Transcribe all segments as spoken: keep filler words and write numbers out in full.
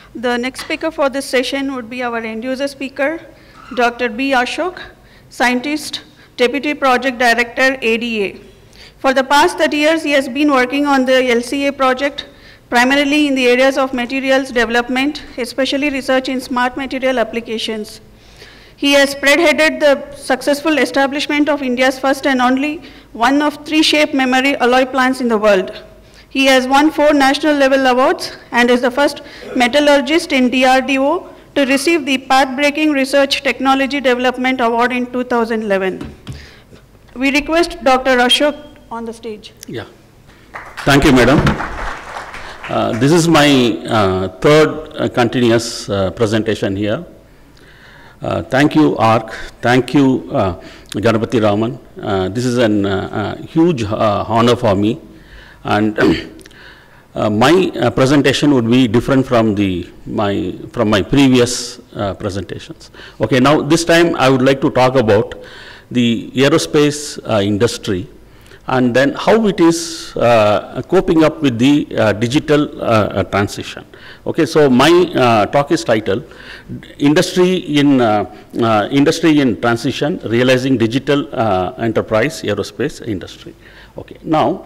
The next speaker for this session would be our end user speaker, Doctor B. Ashok, scientist, Deputy Project Director, A D A. For the past thirty years, he has been working on the L C A project, primarily in the areas of materials development, especially research in smart material applications. He has spearheaded the successful establishment of India's first and only one of three shape memory alloy plants in the world. He has won four national level awards and is the first metallurgist in D R D O to receive the Path-Breaking Research Technology Development Award in two thousand eleven. We request Doctor Ashok on the stage. Yeah. Thank you, madam. Uh, this is my uh, third uh, continuous uh, presentation here. Uh, thank you, A R C. Thank you, uh, Ganapati Raman. Uh, this is a uh, huge uh, honor for me. And uh, my uh, presentation would be different from the my from my previous uh, presentations. Okay, now this time I would like to talk about the aerospace uh, industry, and then how it is uh, coping up with the uh, digital uh, transition. Okay, so my uh, talk is titled Industry in uh, uh, Industry in Transition, Realizing Digital uh, Enterprise Aerospace Industry. Okay, now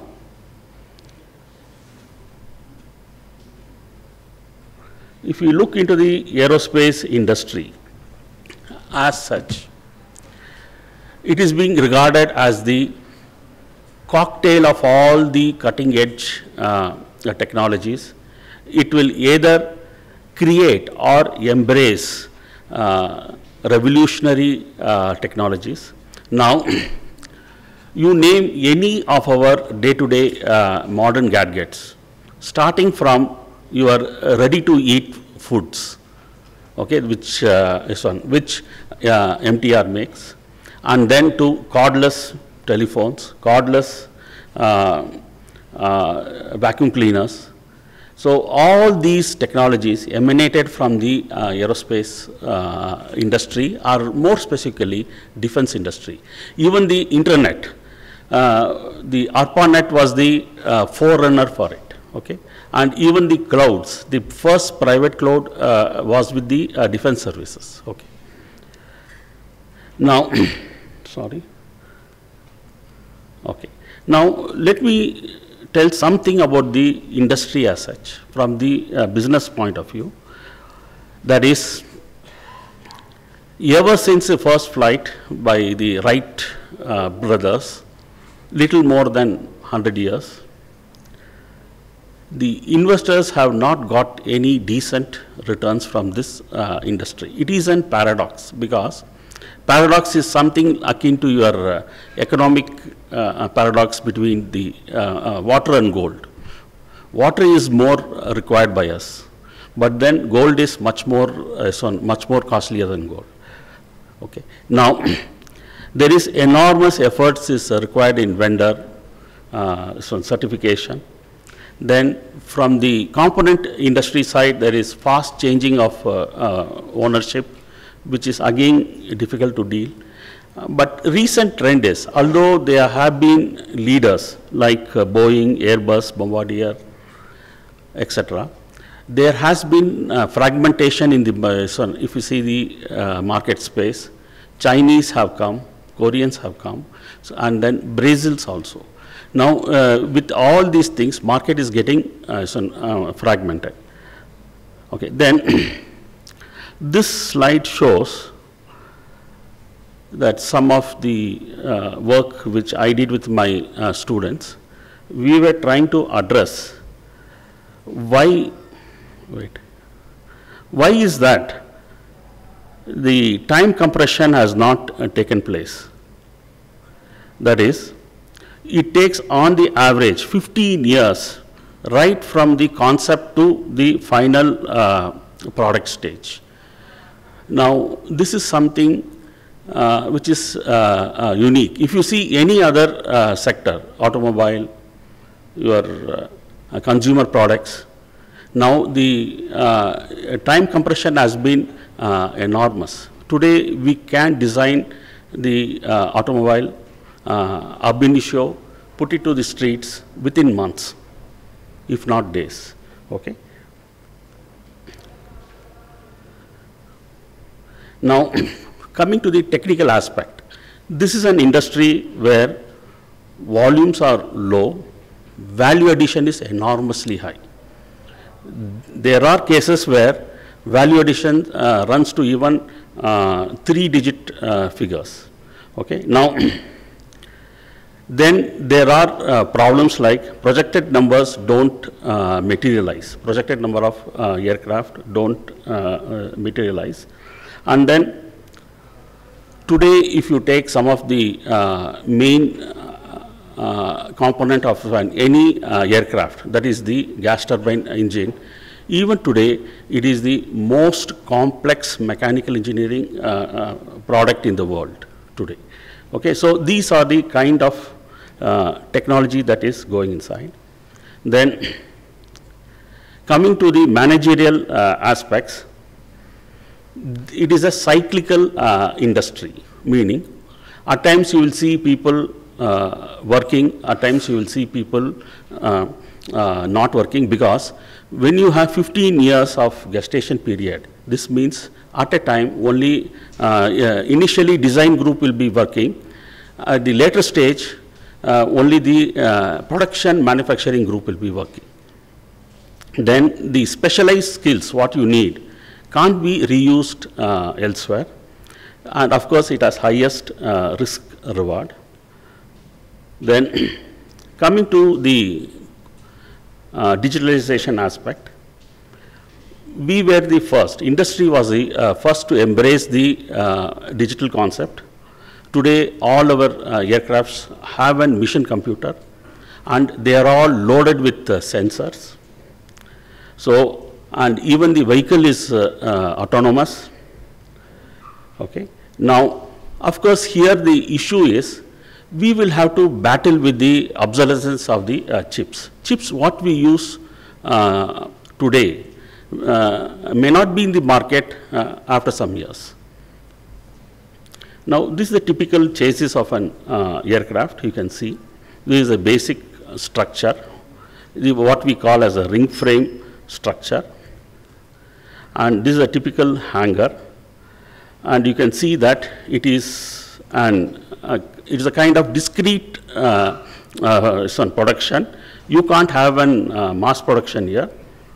if you look into the aerospace industry as such, it is being regarded as the cocktail of all the cutting edge uh, technologies. It will either create or embrace uh, revolutionary uh, technologies. Now, you name any of our day-to-day uh, modern gadgets, starting from your ready-to-eat foods, okay, which uh, is one, which uh, M T R makes, and then to cordless telephones, cordless uh, uh, vacuum cleaners. So all these technologies emanated from the uh, aerospace uh, industry, or more specifically defense industry. Even the internet, uh, the ARPANET was the uh, forerunner for it, okay? And even the clouds, the first private cloud uh, was with the uh, defense services, okay? Now, sorry. Okay. Now, let me tell something about the industry as such from the uh, business point of view. That is, ever since the first flight by the Wright uh, brothers, little more than one hundred years, the investors have not got any decent returns from this uh, industry. It is a paradox, because paradox is something akin to your uh, economic uh, paradox between the uh, uh, water and gold. Water is more uh, required by us, but then gold is much more uh, so much more costlier than gold. Okay. Now, there is enormous efforts is uh, required in vendor uh, so certification. Then from the component industry side, there is fast changing of uh, uh, ownership, which is again difficult to deal. Uh, but recent trend is, although there have been leaders like uh, Boeing, Airbus, Bombardier, et cetera, there has been uh, fragmentation in the, uh, so if you see the uh, market space, Chinese have come, Koreans have come, so, and then Brazil's also. Now, uh, with all these things, market is getting uh, so, uh, fragmented. Okay, then this slide shows that some of the uh, work which I did with my uh, students, we were trying to address why, wait, why is that the time compression has not uh, taken place. That is, it takes on the average fifteen years right from the concept to the final uh, product stage. Now, this is something uh, which is uh, uh, unique. If you see any other uh, sector, automobile, your uh, consumer products, now the uh, time compression has been uh, enormous. Today, we can design the uh, automobile uh, ab initio, put it to the streets within months, if not days. Okay. Now, coming to the technical aspect, this is an industry where volumes are low, value addition is enormously high. There are cases where value addition uh, runs to even uh, three-digit uh, figures. Okay. Now, then there are uh, problems like projected numbers don't uh, materialize. Projected number of uh, aircraft don't uh, uh, materialize. And then today, if you take some of the uh, main uh, uh, component of an, any uh, aircraft, that is the gas turbine engine, even today, it is the most complex mechanical engineering uh, uh, product in the world today. Okay, so these are the kind of uh, technology that is going inside. Then, coming to the managerial uh, aspects, it is a cyclical uh, industry, meaning at times you will see people uh, working, at times you will see people uh, uh, not working, because when you have fifteen years of gestation period, this means at a time only uh, initially design group will be working. At the later stage, uh, only the uh, production manufacturing group will be working. Then the specialized skills, what you need, can't be reused uh, elsewhere. And of course, it has highest uh, risk reward. Then coming to the uh, digitalization aspect, we were the first, industry was the uh, first to embrace the uh, digital concept. Today, all our uh, aircrafts have a mission computer, and they are all loaded with uh, sensors. So, and even the vehicle is uh, uh, autonomous. Okay. Now, of course, here the issue is we will have to battle with the obsolescence of the uh, chips. Chips, what we use uh, today, uh, may not be in the market uh, after some years. Now, this is the typical chassis of an uh, aircraft. You can see this is a basic uh, structure, the, what we call as a ring frame structure. And this is a typical hangar. And you can see that it is an uh, it is a kind of discrete uh, uh, production. You can't have an uh, mass production here.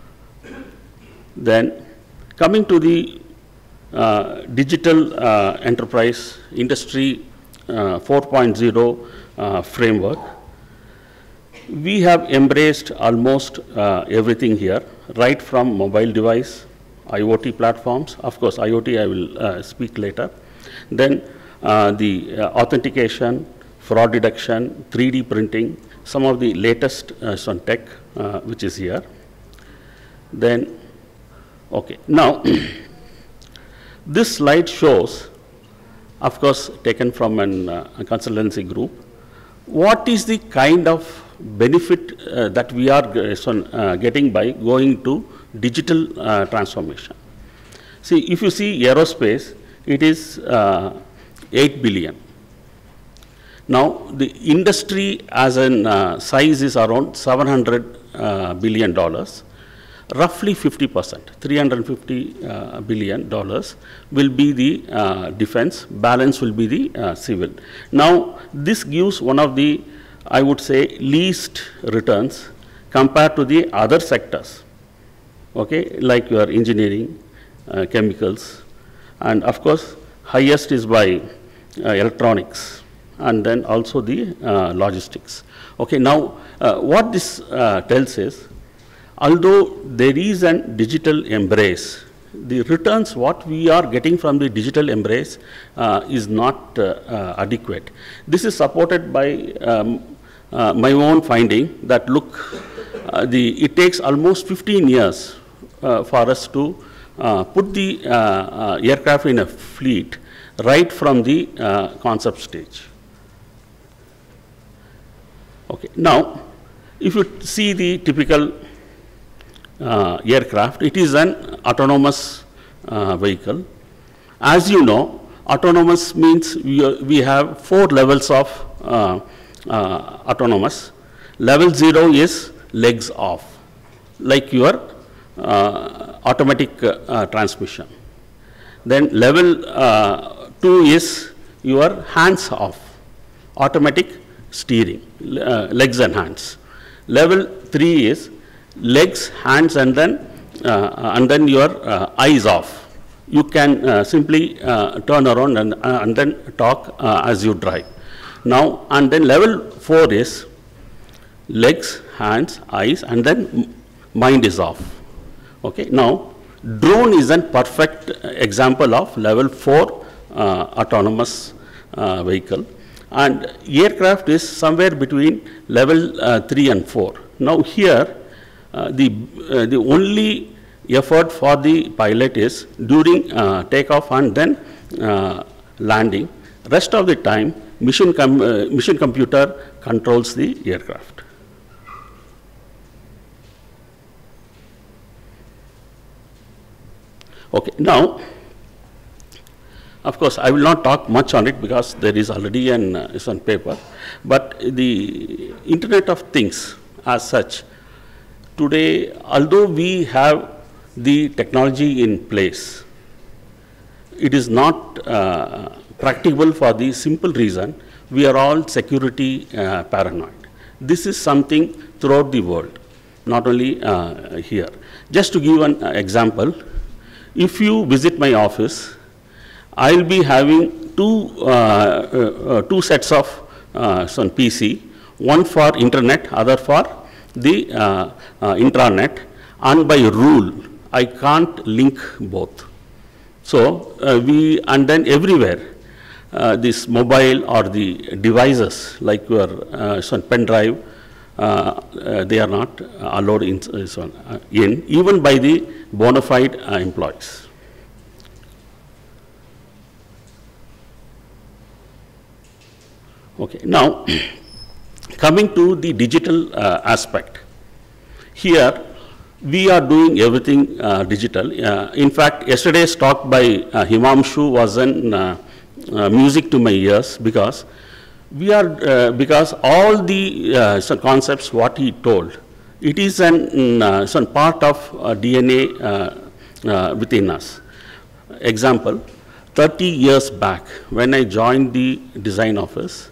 Then coming to the uh, digital uh, enterprise industry uh, four point oh uh, framework, we have embraced almost uh, everything here, right from mobile device, IoT platforms. Of course, IoT I will uh, speak later. Then uh, the uh, authentication, fraud detection, three D printing, some of the latest uh, some tech uh, which is here. Then, okay, now this slide shows, of course, taken from an, uh, a consultancy group, what is the kind of benefit uh, that we are uh, getting by going to digital uh, transformation. See, if you see aerospace, it is uh, eight billion. Now, the industry as an uh, size is around seven hundred uh, billion dollars. Roughly fifty percent, three hundred fifty uh, billion dollars will be the uh, defense, balance will be the uh, civil. Now, this gives one of the, I would say, least returns compared to the other sectors, okay, like your engineering, uh, chemicals, and of course, highest is by uh, electronics, and then also the uh, logistics. Okay, now, uh, what this uh, tells is, although there is a digital embrace, the returns what we are getting from the digital embrace uh, is not uh, uh, adequate. This is supported by um, uh, my own finding that look, uh, the, it takes almost fifteen years uh, for us to uh, put the uh, uh, aircraft in a fleet right from the uh, concept stage. Okay. Now, if you see the typical Uh, aircraft, it is an autonomous uh, vehicle. As you know, autonomous means we, uh, we have four levels of uh, uh, autonomous. Level zero is legs off, like your uh, automatic uh, uh, transmission. Then level uh, two is your hands off, automatic steering, uh, legs and hands. Level three is legs, hands, and then uh, and then your uh, eyes off. You can uh, simply uh, turn around and, uh, and then talk uh, as you drive. Now, and then level four is legs, hands, eyes, and then mind is off. Okay. Now, drone is a perfect example of level four uh, autonomous uh, vehicle, and aircraft is somewhere between level uh, three and four. Now, here uh, the uh, the only effort for the pilot is during uh, takeoff and then uh, landing. Rest of the time, mission com uh, mission computer controls the aircraft. Okay, now, of course, I will not talk much on it because there is already an uh, it's on paper, but the Internet of Things as such, today, although we have the technology in place, it is not uh, practicable for the simple reason we are all security uh, paranoid. This is something throughout the world, not only uh, here. Just to give an uh, example, if you visit my office, I will be having two, uh, uh, uh, two sets of uh, some P C, one for internet, other for the uh, uh, intranet, and by rule, I can't link both. So uh, we, and then everywhere, uh, this mobile or the devices like your uh, some pen drive, uh, uh, they are not allowed in, uh, in, even by the bona fide uh, employees. Okay, now coming to the digital uh, aspect, here we are doing everything uh, digital. Uh, in fact, yesterday's talk by uh, Himamshu was an uh, uh, music to my ears, because we are uh, because all the uh, some concepts what he told, it is an uh, some part of uh, D N A uh, uh, within us. Example, thirty years back when I joined the design office,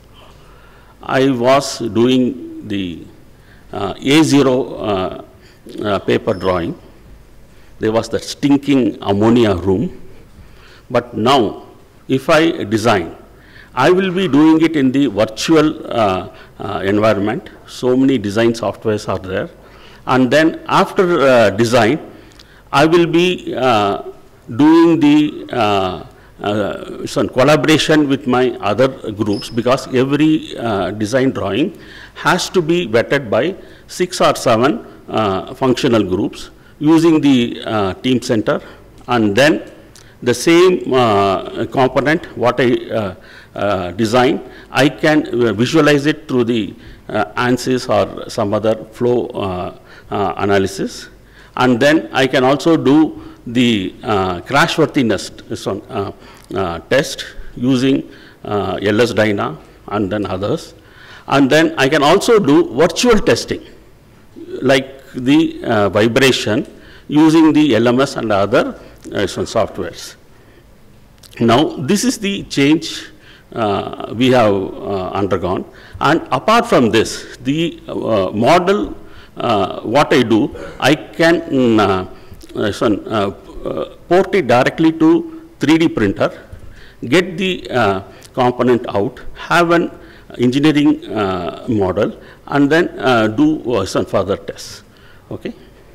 I was doing the uh, A zero uh, uh, paper drawing. There was that stinking ammonia room. But now, if I design, I will be doing it in the virtual uh, uh, environment. So many design softwares are there. And then after uh, design, I will be uh, doing the uh, uh, some collaboration with my other groups, because every uh, design drawing has to be vetted by six or seven uh, functional groups using the uh, team center, and then the same uh, component what I uh, uh, design, I can uh, visualize it through the uh, ANSYS or some other flow uh, uh, analysis, and then I can also do the uh, crashworthiness uh, uh, test using uh, L S Dyna and then others, and then I can also do virtual testing like the uh, vibration using the L M S and other uh, some softwares. Now, this is the change uh, we have uh, undergone, and apart from this, the uh, model uh, what I do, I can uh, uh, son, uh, uh, port it directly to three D printer, get the uh, component out, have an engineering uh, model, and then uh, do uh, some further tests. Okay.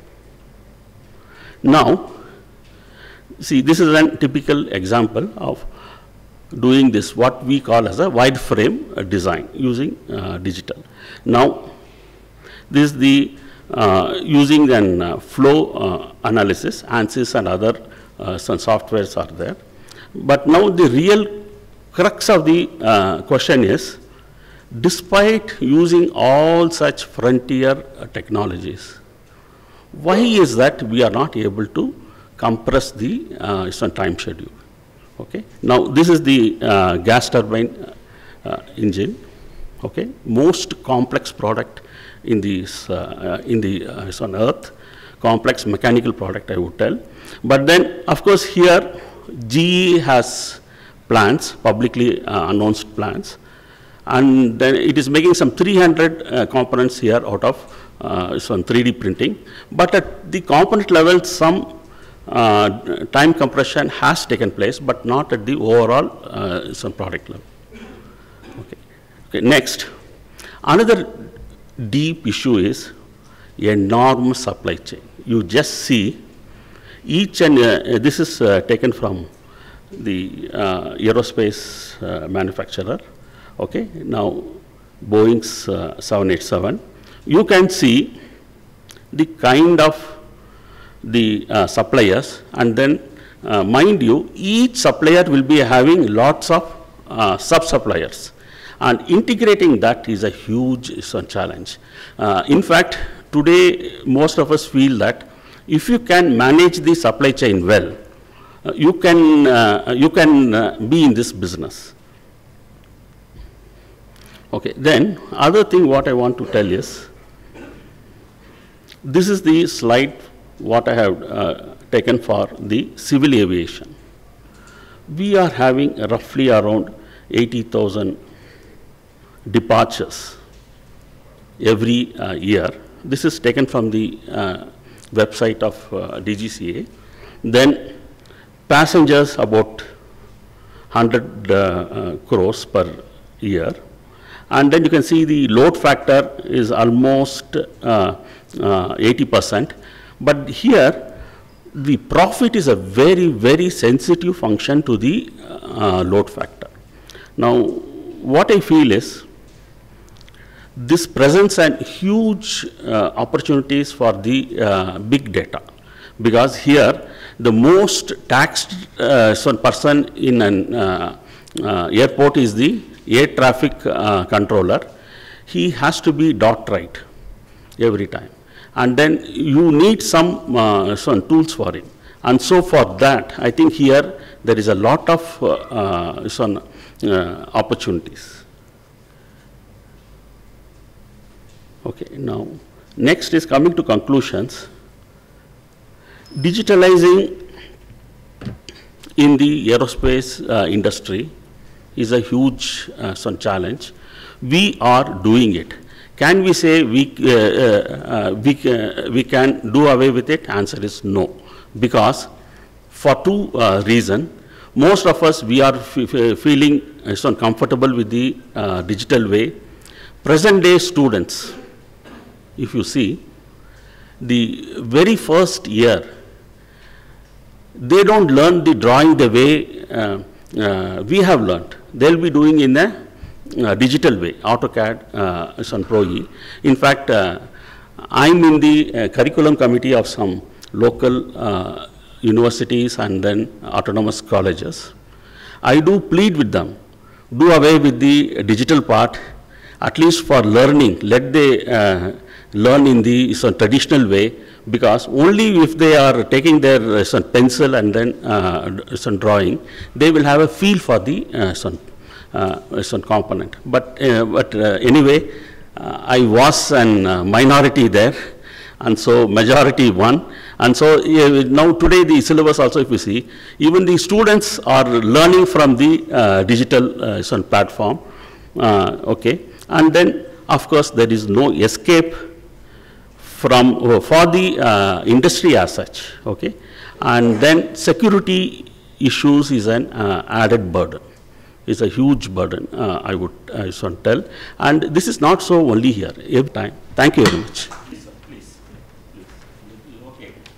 Now, see, this is a typical example of doing this, what we call as a wide frame uh, design using uh, digital. Now, this is the uh, using an uh, flow uh, analysis, ANSYS and other uh, some softwares are there. But now the real crux of the uh, question is, despite using all such frontier uh, technologies, why is that we are not able to compress the uh, some time schedule? Okay. Now, this is the uh, gas turbine uh, engine. Okay. Most complex product in this uh, in the uh, on Earth, complex mechanical product, I would tell. But then, of course, here G E has plans, publicly uh, announced plans, and then it is making some three hundred uh, components here out of uh, some three D printing. But at the component level, some uh, time compression has taken place, but not at the overall uh, some product level. Okay. Okay. Next, another deep issue is enormous supply chain. You just see each and uh, this is uh, taken from the uh, aerospace uh, manufacturer. Okay, now Boeing's uh, seven eighty-seven. You can see the kind of the uh, suppliers, and then uh, mind you, each supplier will be having lots of uh, sub-suppliers, and integrating that is a huge uh, challenge. Uh, in fact, today most of us feel that if you can manage the supply chain well, uh, you can, uh, you can uh, be in this business. Okay, then other thing what I want to tell is, this is the slide what I have uh, taken for the civil aviation. We are having roughly around eighty thousand departures every uh, year. This is taken from the uh, website of uh, D G C A. Then passengers about one hundred uh, uh, crores per year. And then you can see the load factor is almost uh, uh, eighty percent. But here, the profit is a very, very sensitive function to the uh, load factor. Now, what I feel is, this presents a huge uh, opportunities for the uh, big data, because here the most taxed uh, person in an uh, uh, airport is the air traffic uh, controller. He has to be dot right every time, and then you need some, uh, some tools for him. And so for that, I think here there is a lot of uh, uh, some uh, opportunities. Okay, now next is coming to conclusions. Digitalizing in the aerospace uh, industry is a huge uh, some challenge. We are doing it. Can we say we, uh, uh, we, uh, we can do away with it? Answer is no. Because for two uh, reasons, most of us, we are f f feeling uh, so comfortable with the uh, digital way. Present day students, if you see, the very first year, they don't learn the drawing the way uh, uh, we have learned. They'll be doing in a uh, digital way, AutoCAD, uh, some Pro E. In fact, uh, I'm in the uh, curriculum committee of some local uh, universities and then autonomous colleges. I do plead with them, do away with the digital part, at least for learning. Let they uh, learn in the some traditional way, because only if they are taking their uh, some pencil and then uh, some drawing, they will have a feel for the uh, some, uh, some component. But, uh, but uh, anyway, uh, I was a uh, minority there, and so majority won. And so uh, now today the syllabus also, if you see, even the students are learning from the uh, digital uh, some platform. Uh, okay, and then of course there is no escape from uh, for the uh, industry as such. Okay, and then security issues is an uh, added burden. It's a huge burden, uh, I would I should tell. And this is not so only here every time. Thank you very much. Please, please, please. Okay.